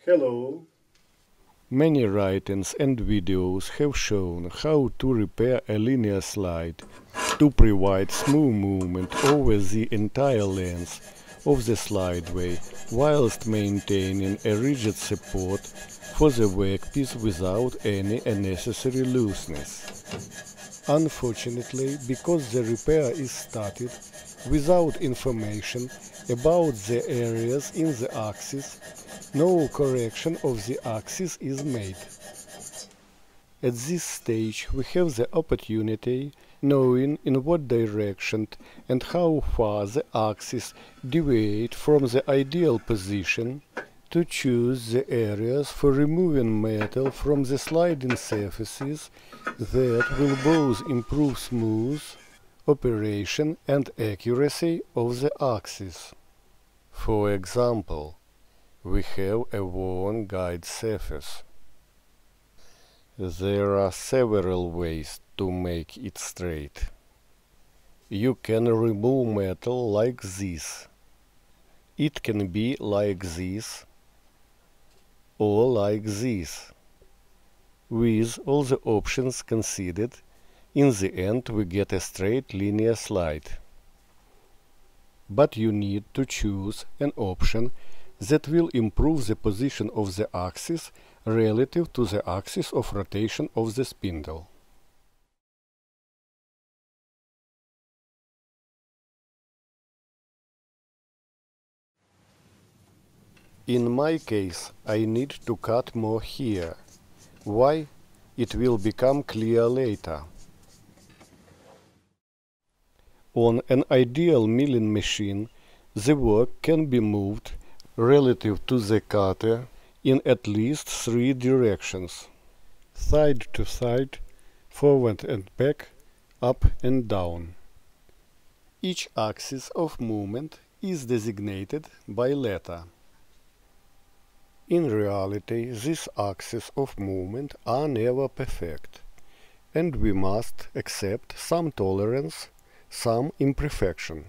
Hello. Many writings and videos have shown how to repair a linear slide to provide smooth movement over the entire length of the slideway whilst maintaining a rigid support for the workpiece without any unnecessary looseness. Unfortunately, because the repair is started without information about the areas in the axis, no correction of the axis is made. At this stage we have the opportunity, knowing in what direction and how far the axis deviate from the ideal position, to choose the areas for removing metal from the sliding surfaces that will both improve smooth operation and accuracy of the axis. For example, we have a worn guide surface. There are several ways to make it straight. You can remove metal like this. It can be like this or like this. With all the options considered, in the end we get a straight linear slide. But you need to choose an option that will improve the position of the axis relative to the axis of rotation of the spindle. In my case, I need to cut more here. Why? It will become clear later. On an ideal milling machine, the work can be moved relative to the cutter in at least 3 directions: side to side, forward and back, up and down. Each axis of movement is designated by letter. In reality, these axes of movement are never perfect, and we must accept some tolerance, some imperfection.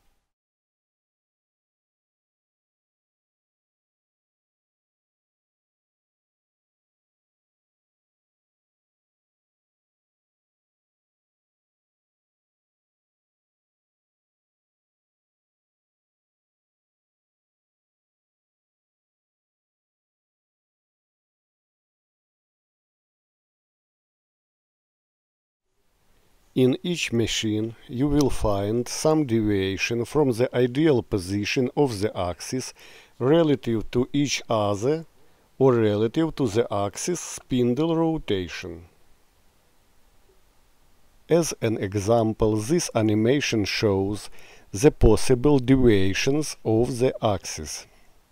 In each machine you will find some deviation from the ideal position of the axis relative to each other or relative to the axis spindle rotation. As an example, this animation shows the possible deviations of the axis.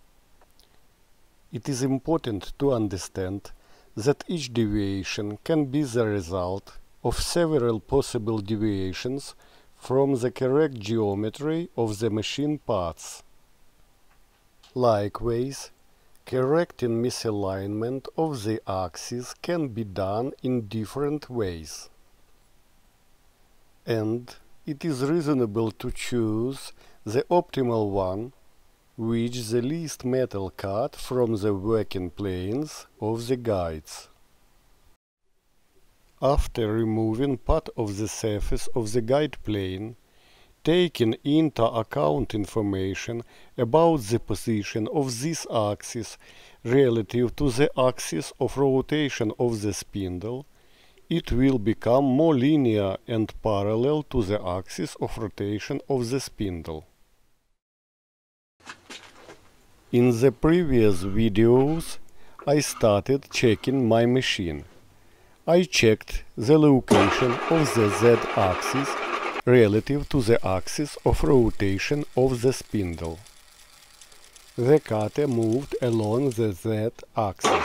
It is important to understand that each deviation can be the result of several possible deviations from the correct geometry of the machine parts. Likewise, correcting misalignment of the axis can be done in different ways. And it is reasonable to choose the optimal one, which the least metal cut from the working planes of the guides. After removing part of the surface of the guide plane, taking into account information about the position of this axis relative to the axis of rotation of the spindle, it will become more linear and parallel to the axis of rotation of the spindle. In the previous videos, I started checking my machine. I checked the location of the Z-axis relative to the axis of rotation of the spindle. The cutter moved along the Z-axis.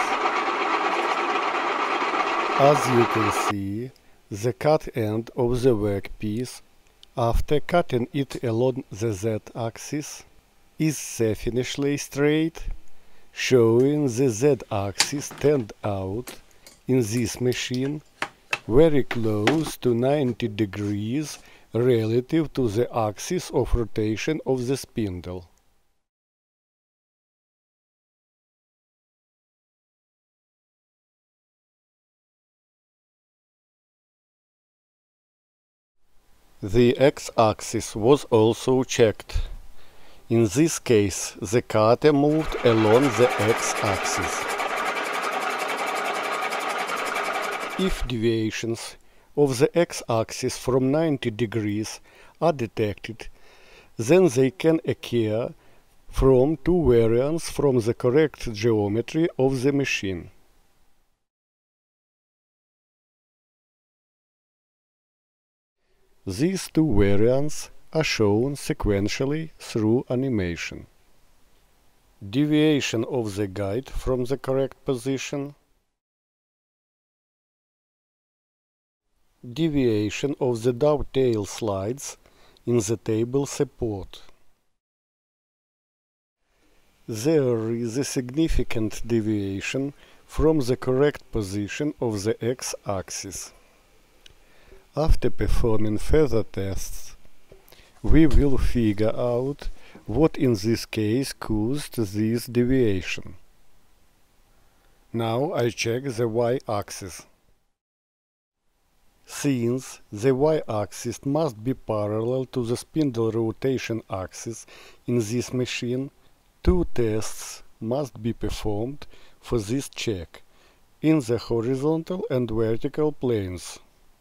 As you can see, the cut end of the workpiece, after cutting it along the Z-axis, is definitely straight, showing the Z-axis stand out in this machine very close to 90 degrees relative to the axis of rotation of the spindle. The x-axis was also checked. In this case, the cutter moved along the x-axis. If deviations of the x-axis from 90 degrees are detected, then they can occur from two variants from the correct geometry of the machine. These two variants are shown sequentially through animation. Deviation of the guide from the correct position, deviation of the dovetail slides in the table support. There is a significant deviation from the correct position of the x-axis. After performing further tests, we will figure out what in this case caused this deviation. Now I check the y-axis. Since the y-axis must be parallel to the spindle rotation axis in this machine, two tests must be performed for this check in the horizontal and vertical planes.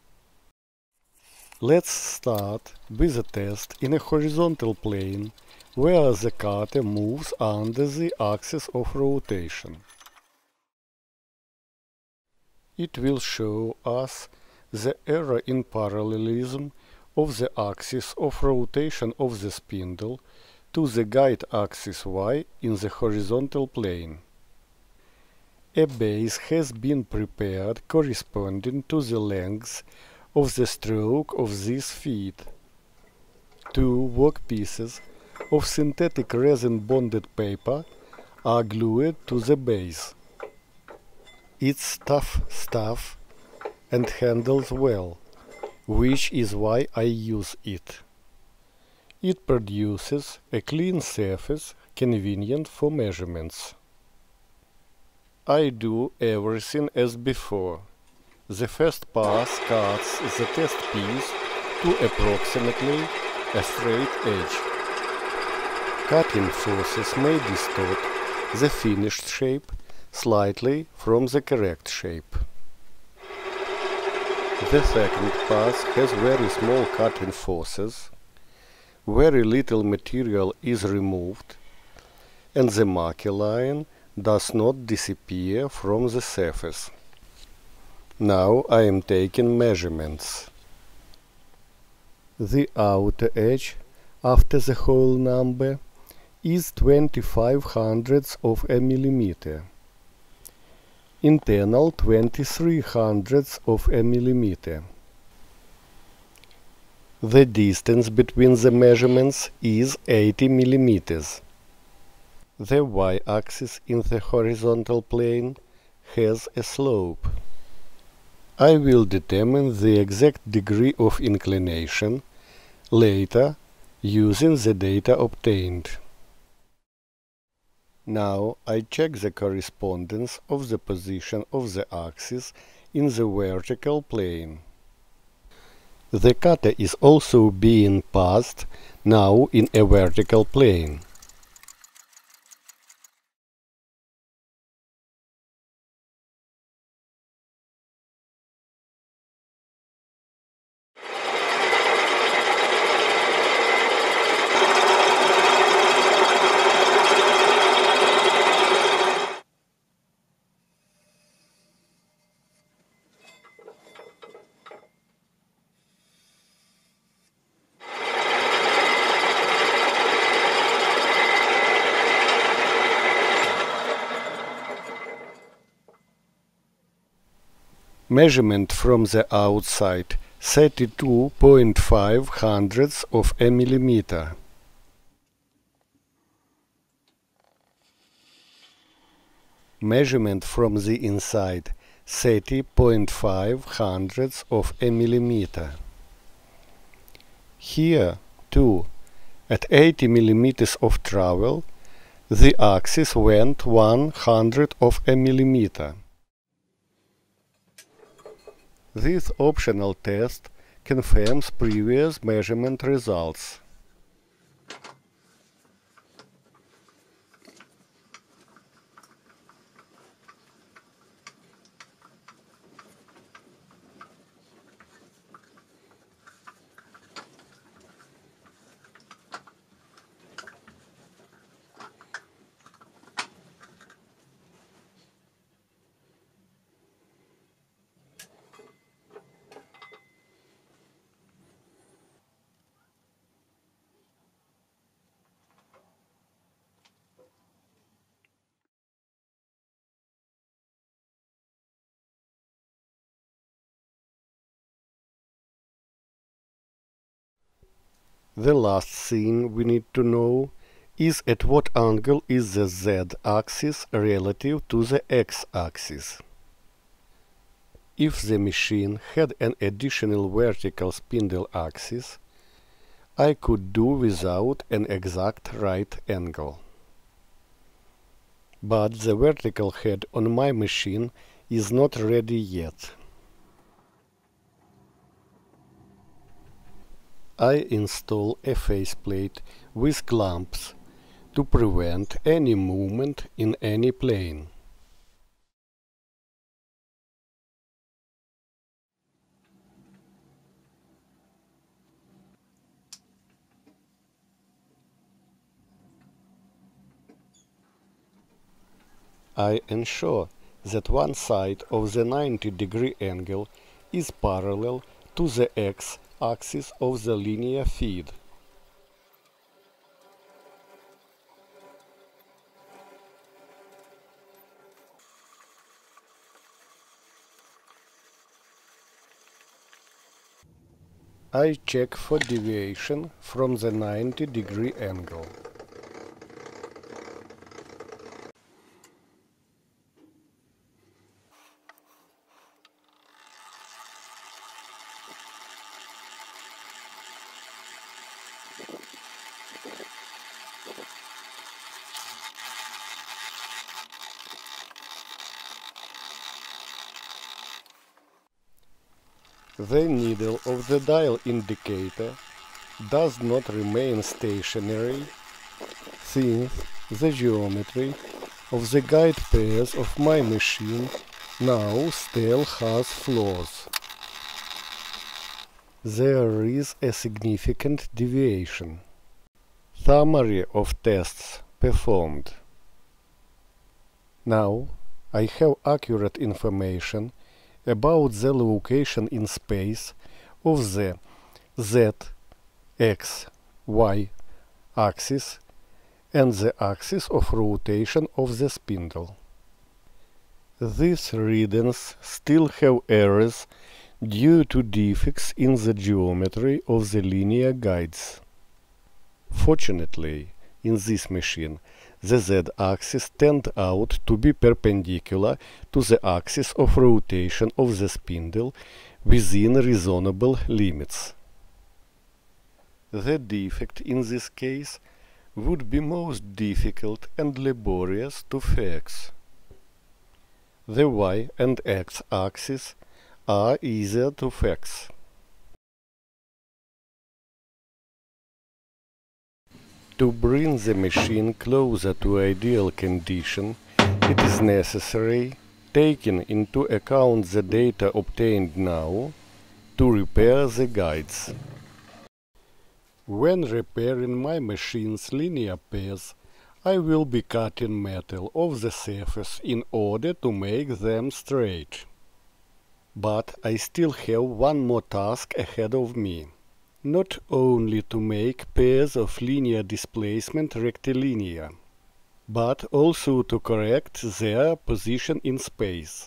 Let's start with a test in a horizontal plane where the cutter moves under the axis of rotation. It will show us the error in parallelism of the axis of rotation of the spindle to the guide axis Y in the horizontal plane. A base has been prepared corresponding to the length of the stroke of this feed. Two workpieces of synthetic resin bonded paper are glued to the base. It's tough stuff and handles well, which is why I use it. It produces a clean surface convenient for measurements. I do everything as before. The first pass cuts the test piece to approximately a straight edge. Cutting forces may distort the finished shape slightly from the correct shape. The second pass has very small cutting forces, very little material is removed, and the marker line does not disappear from the surface. Now I am taking measurements. The outer edge after the whole number is 25 hundredths of a millimeter. Internal 23 hundredths of a millimeter. The distance between the measurements is 80 millimeters. The y-axis in the horizontal plane has a slope. I will determine the exact degree of inclination later using the data obtained. Now I check the correspondence of the position of the axis in the vertical plane. The cutter is also being passed now in a vertical plane. Measurement from the outside 32.5 hundredths of a millimeter. Measurement from the inside 30.5 hundredths of a millimeter. Here, too, at 80 millimeters of travel, the axis went 100 of a millimeter. This optional test confirms previous measurement results. The last thing we need to know is at what angle is the z-axis relative to the x-axis. If the machine had an additional vertical spindle axis, I could do without an exact right angle. But the vertical head on my machine is not ready yet. I install a faceplate with clamps to prevent any movement in any plane. I ensure that one side of the 90-degree angle is parallel to the x-axis of the linear feed. I check for deviation from the 90-degree angle. The needle of the dial indicator does not remain stationary, since the geometry of the guide pairs of my machine now still has flaws. There is a significant deviation. Summary of tests performed. Now I have accurate information about the location in space of the z, x, y axis and the axis of rotation of the spindle. These readings still have errors due to defects in the geometry of the linear guides. Fortunately, in this machine, the z-axis turned out to be perpendicular to the axis of rotation of the spindle within reasonable limits. The defect in this case would be most difficult and laborious to fix. The y and x axes are easier to fix. To bring the machine closer to ideal condition, it is necessary, taking into account the data obtained now, to repair the guides. When repairing my machine's linear pairs, I will be cutting metal off the surface in order to make them straight. But I still have one more task ahead of me. Not only to make pairs of linear displacement rectilinear, but also to correct their position in space.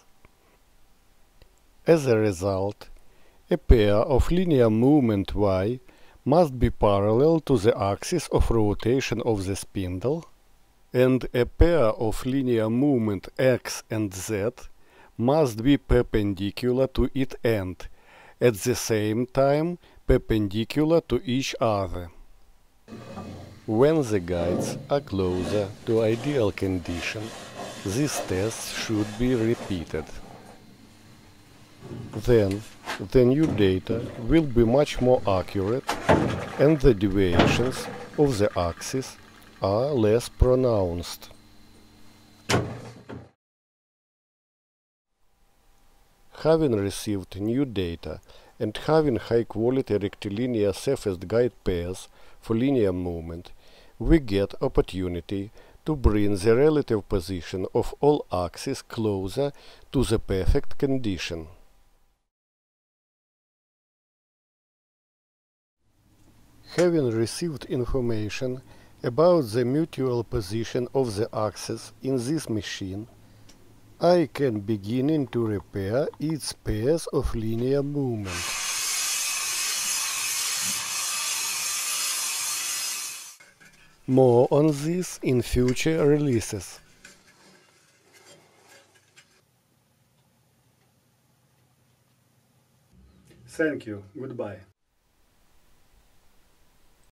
As a result, a pair of linear movement y must be parallel to the axis of rotation of the spindle, and a pair of linear movement x and z must be perpendicular to its end, at the same time perpendicular to each other. When the guides are closer to ideal condition, this test should be repeated. Then, the new data will be much more accurate and the deviations of the axis are less pronounced. Having received new data and having high-quality rectilinear surfaced guide pairs for linear movement, we get opportunity to bring the relative position of all axes closer to the perfect condition. Having received information about the mutual position of the axes in this machine, I can begin to repair its pairs of linear movement. More on this in future releases. Thank you. Goodbye.